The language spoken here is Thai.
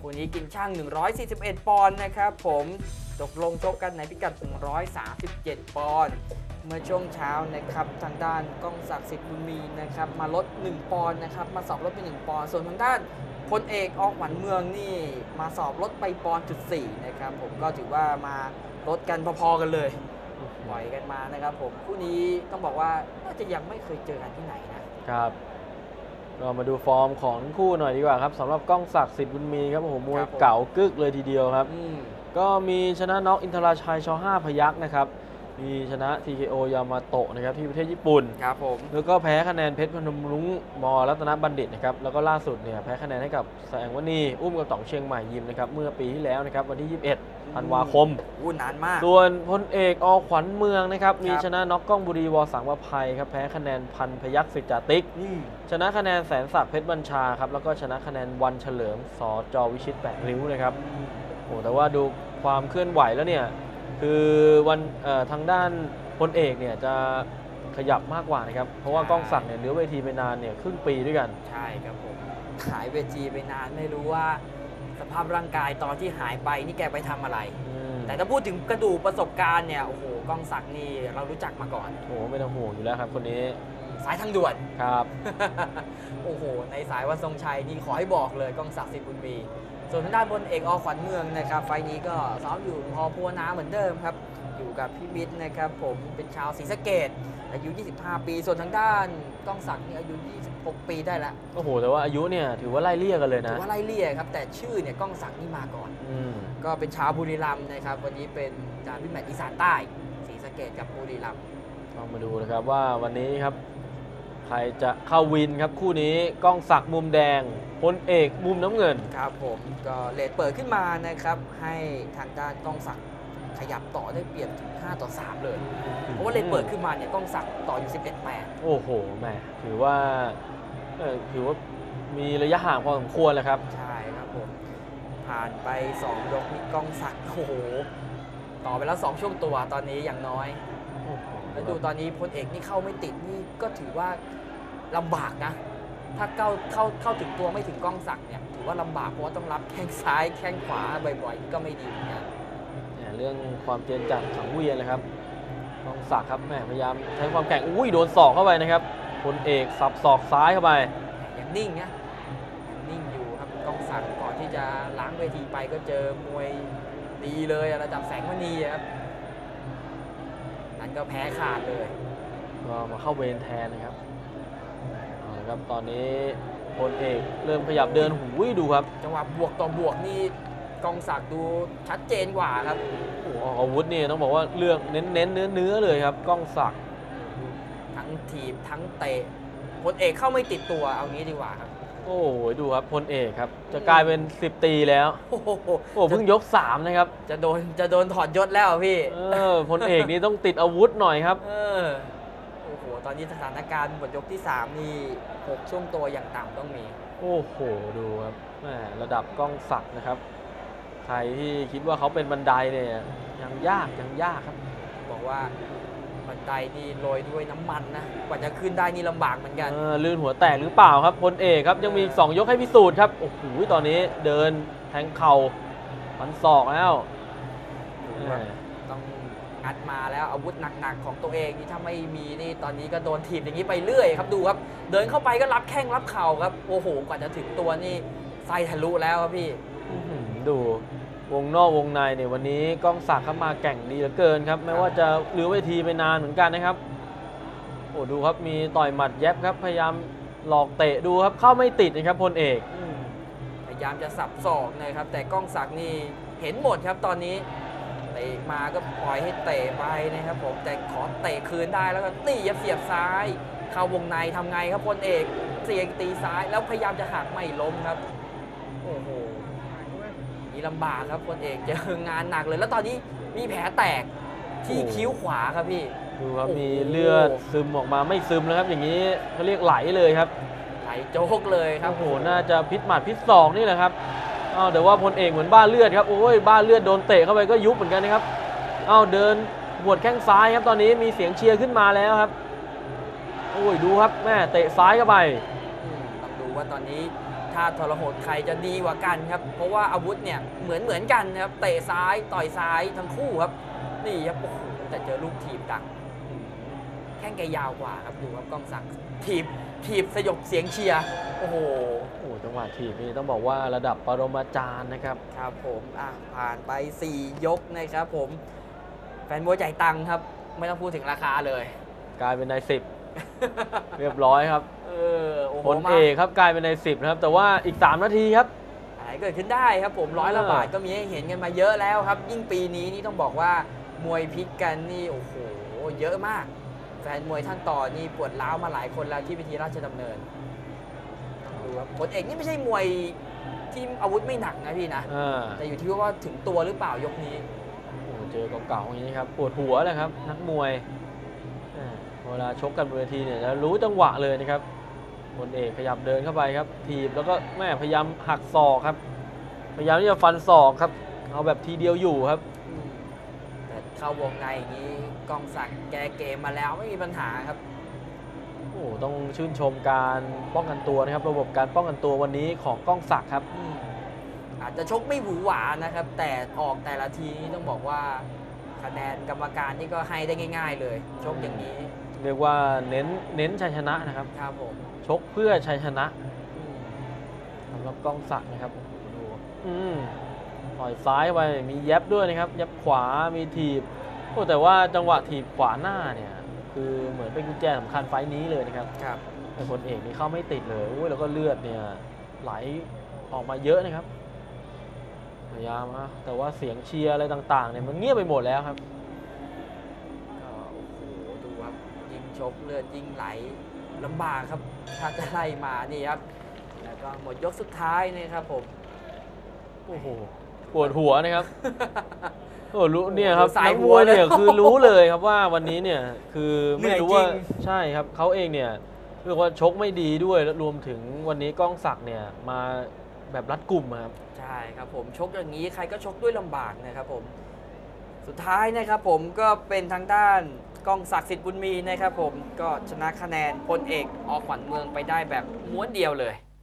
คู่นี้กินช่าง141ปอนด์นะครับผมตกลงชกกันในพิกัด137ปอนด์เมื่อช่วงเช้านะครับทางด้านก้องศักดิ์สิทธิ์บุญมีนะครับมาลด1ปอนด์นะครับมาสอบลดไป1ปอนด์ส่วนทางด้านพลเอกอขวัญเมืองนี่มาสอบลดไปปอนด์จุด4นะครับผมก็ถือว่ามาลดกันพอๆกันเลยปล่อยกันมานะครับผมคู่นี้ต้องบอกว่าน่าจะยังไม่เคยเจอกันที่ไหนนะครับเรามาดูฟอร์มของทั้งคู่หน่อยดีกว่าครับสำหรับก้องศักดิ์สิทธิ์บุญมีครับโอ้โหมวยเก่ากึกเลยทีเดียวครับก็มีชนะน็อกอินทราชัยช.5 พยัคฆ์นะครับมีชนะ TKO ยามาโตะนะครับที่ประเทศญี่ปุ่นครับผมแล้วก็แพ้คะแนนเพชรพนมรุ้งม.รัตนบัณฑิตนะครับแล้วก็ล่าสุดเนี่ยแพ้คะแนนให้กับแสงวณีอุ้มกับต่องเชียงใหม่ยิมนะครับเมื่อปีที่แล้วนะครับวันที่21ธันวาคมนานมากส่วนพลเอกอขวัญเมืองนะครับมีชนะน็อกก้องบุรีวสังวภัยครับแพ้คะแนนพันพยัคฆ์สิจาติกชนะคะแนนแสนศักดิ์เพชรบัญชาครับแล้วก็ชนะคะแนนวันเฉลิมสจวิชิต8ริ้วนะครับโอ้แต่ว่าดูความเคลื่อนไหวแล้วเนี่ยคือวันทางด้านพลเอกเนี่ยจะขยับมากกว่านะครับเพราะว่าก้องศักดิ์เนี่ยเหลือเวทีไปนานเนี่ยครึ่งปีด้วยกันใช่ครับผมหายเวทีไปนานไม่รู้ว่าสภาพร่างกายตอนที่หายไปนี่แกไปทำอะไรแต่ถ้าพูดถึงกระดูกประสบการณ์เนี่ยโอ้โหก้องศักดิ์นี่เรารู้จักมาก่อนโอ้ไม่ต้องห่วงอยู่แล้วครับคนนี้สายทางด่วนครับโอ้โหในสายวันทรงชัยนี่ขอให้บอกเลยก้องศักดิ์สิทธิ์บุญมีส่วนทางด้านพลเอกอขวัญเมืองนะครับไฟนี้ก็ซ้อมอยู่พอพัวนาเหมือนเดิมครับอยู่กับพี่บิ๊กนะครับผมเป็นชาวศรีสะเกษอายุ25ปีส่วนทางด้านก้องศักดิ์นี่อายุ26ปีได้แล้วโอ้โหแต่ว่าอายุเนี่ยถือว่าไล่เลี่ยกันเลยนะถือว่าไล่เลี่ยครับแต่ชื่อเนี่ยก้องศักดิ์นี่มาก่อนก็เป็นชาวบุรีรัมย์นะครับวันนี้เป็นจานพิแมตอีสานใต้ศรีสะเกษกับบุรีรัมย์ลองมาดูนะครับว่าวันนี้ครับใครจะเข้าวินครับคู่นี้ก้องศักดิ์มุมแดงพลเอกมุมน้ำเงินครับผมก็เลทเปิดขึ้นมานะครับให้ทางด้านก้องศักดิ์ขยับต่อได้เปรียบถึง5-3เลยเพราะว่าเลทเปิดขึ้นมาเนี่ยก้องศักดิ์ต่ออยู่11-8 โอ้โหแม่ถือว่ามีระยะห่างพอสมควรเลยครับใช่ครับผมผ่านไป2ยกนี่ก้องศักดิ์โอ้โหต่อไปแล้ว2ช่วงตัวตอนนี้อย่างน้อยแล้วดูตอนนี้พลเอกนี่เข้าไม่ติดนี่ก็ถือว่าลำบากนะถ้าเข้าถึงตัวไม่ถึงก้องศักดิ์เนี่ยถือว่าลำบากเพราะว่าต้องรับแข้งซ้ายแข้งขวาบ่อยๆก็ไม่ดีเหมือนกันเรื่องความเจนจัดสังเวียนเลยครับก้องศักดิ์ครับแม่พยายามใช้ความแข็งอุ้ยโดนศอกเข้าไปนะครับพลเอกสับศอกซ้ายเข้าไปยังนิ่งนะยังนิ่งอยู่ครับก้องศักดิ์ก่อนที่จะล้างเวทีไปก็เจอมวยดีเลยระดับแสงมณีครับนั้นก็แพ้ขาดเลยก็มาเข้าเวรแทนนะครับครับตอนนี้พลเอกเริ่มขยับเดินหูยดูครับจังหวะบวกต่อบวกนี่ก้องศักดิ์ดูชัดเจนกว่าครับโอ้อาวุธนี่ต้องบอกว่าเลือกเน้นเนื้อเลยครับก้องศักดิ์ทั้งถีบทั้งเตะพลเอกเข้าไม่ติดตัวเอางี้ดีกว่าครับโอ้โหดูครับพลเอกครับจะกลายเป็น10 ตีแล้วโอ้โหเพิ่งยก3นะครับจะโดนถอดยศแล้วพี่พลเอกนี่ต้องติดอาวุธหน่อยครับโอ้โหตอนนี้สถานการณ์หมดยกที่3นี่6ช่วงตัวอย่างต่ำต้องมีโอ้โหดูครับระดับก้องศักดิ์นะครับใครที่คิดว่าเขาเป็นบันไดเนี่ยยังยากครับบอกว่าบันไดนี่โรยด้วยน้ำมันนะกว่าจะขึ้นได้นี่ลำบากเหมือนกันลื่นหัวแตกหรือเปล่าครับพลเอกครับยังมี2 ยกให้พิสูจน์ครับโอ้โหตอนนี้เดินแทงเข่าฟันศอกแล้วต้องงัดมาแล้วอาวุธหนักๆของตัวเองนี่ถ้าไม่มีนี่ตอนนี้ก็โดนถีบอย่างนี้ไปเรื่อยครับดูครับเดินเข้าไปก็รับแข้งรับเข่าครับโอ้โหกว่าจะถึงตัวนี่ไส้ทะลุแล้วครับพี่ดูวงนอกวงในเนี่ยวันนี้ก้องศักดิ์เข้ามาแก่งดีเหลือเกินครับแม้ว่าจะเหลือเวทีไปนานเหมือนกันนะครับโอ้ดูครับมีต่อยหมัดแยบครับพยายามหลอกเตะดูครับเข้าไม่ติดนะครับพลเอกพยายามจะสับศอกนะครับแต่ก้องศักดิ์นี่เห็นหมดครับตอนนี้เตะมาก็ปล่อยให้เตะไปนะครับผมแต่ขอเตะคืนได้แล้วก็ตีเสียบซ้ายเข้าวงในทำไงครับพลเอกเสียงตีซ้ายแล้วพยายามจะหักไม่ล้มครับโอ้โหนี่ลำบากครับพลเอกเจองานหนักเลยแล้วตอนนี้มีแผลแตกที่คิ้วขวาครับพี่ดูครับมีเลือดซึมออกมาไม่ซึมแล้วครับอย่างนี้เขาเรียกไหลเลยครับไหลโจ๊กเลยครับโอ้โหน่าจะพิษหมัดพิษศอกนี่แหละครับเดี๋ยวว่าพลเอกเหมือนบ้าเลือดครับโอ้ยบ้าเลือดโดนเตะเข้าไปก็ยุบเหมือนกันนะครับเดินหวดแข้งซ้ายครับตอนนี้มีเสียงเชียร์ขึ้นมาแล้วครับโอ้ยดูครับแม่เตะซ้ายเข้าไปต้องดูว่าตอนนี้ถ้าทรหดใครจะดีกว่ากันครับเพราะว่าอาวุธเนี่ยเหมือนกันนะครับเตะซ้ายต่อยซ้ายทั้งคู่ครับนี่ครับโอ้โหแต่เจอลูกถีบดักแข้งแกยาวกว่าครับดูครับกองศักดิ์ถีบสยบเสียงเชียร์โอ้โหโอ้จังหวะถีบนี่ต้องบอกว่าระดับปรมาจารย์นะครับครับผมผ่านไป 4 ยกนะครับผมแฟนมวยจ่ายตังค์ครับไม่ต้องพูดถึงราคาเลยกลายเป็นนาย10 เรียบร้อยครับโอ้โหผลเอกครับกลายเป็นนาย10นะครับแต่ว่าอีก 3 นาทีครับอะไรเกิดขึ้นได้ครับผม100 ละบาทก็มีให้เห็นกันมาเยอะแล้วครับ ยิ่งปีนี้นี่ต้องบอกว่ามวยพลิกกันนี่โอ้โหเยอะมากแฟนมวยท่านต่อนี่ปวดร้าวมาหลายคนแล้วที่เวทีราชดำเนินดูครับผลเอกนี่ไม่ใช่มวยที่อาวุธไม่หนักนะพี่นะแต่อยู่ที่ว่าถึงตัวหรือเปล่ายกนี้โอ้เจอเก่าๆอย่างนี้ครับปวดหัวเลยครับนักมวยเวลาชกกันบนเวทีเนี่ยจะรู้จังหวะเลยนะครับพลเอกขยับเดินเข้าไปครับถีบแล้วก็แม่พยายามหักศอกครับพยายามที่จะฟันศอกครับเอาแบบทีเดียวอยู่ครับแต่เข้าวงในอย่างนี้กองศักดิ์แกเกมมาแล้วไม่มีปัญหาครับโอ้ต้องชื่นชมการป้องกันตัวนะครับระบบการป้องกันตัววันนี้ของก้องศักดิ์ครับอาจจะชกไม่หวือหวานะครับแต่ออกแต่ละทีนี้ต้องบอกว่าคะแนนกรรมการนี่ก็ให้ได้ง่ายๆเลยชกอย่างนี้เรียกว่าเน้นชัยชนะนะครับครับผมชกเพื่อชัยชนะสำหรับก้องศักดิ์นะครับดูต่อยซ้ายไปมีแย็บด้วยนะครับแย็บขวามีถีบโอ้แต่ว่าจังหวะถีบขวาหน้าเนี่ยคือเหมือนเป็นกุญแจสำคัญไฟล์นี้เลยนะครับครับแต่พลเอกนี่เข้าไม่ติดเลยแล้วก็เลือดเนี่ยไหลออกมาเยอะนะครับพยายามนะแต่ว่าเสียงเชียร์อะไรต่างๆเนี่ยมันเงียบไปหมดแล้วครับก็โอ้โหดูครับยิงชกเลือดยิงไหลลำบากครับถ้าจะไล่มานี่ครับแล้วก็หมดยกสุดท้ายนะครับผมโอ้โหปวดหัวนะครับโอ้รู้เนี่ยครับสายนักหัมววยเลยเนี่ยคือรู้เลยครับว่าวันนี้เนี่ยคือไม่รู้ว่าเหนื่อยจริงใช่ครับเขาเองเนี่ยเรียกว่าชกไม่ดีด้วยแล้วรวมถึงวันนี้ก้องศักดิ์เนี่ยมาแบบรัดกุมครับใช่ครับผมชกอย่างนี้ใครก็ชกด้วยลำบากนะครับผมสุดท้ายนะครับผมก็เป็นทางด้านกองศักดิ์สิทธิ์บุญมีนะครับผมก็ชนะคะแนนพลเอกอขวัญเมืองไปได้แบบม้วนเดียวเลย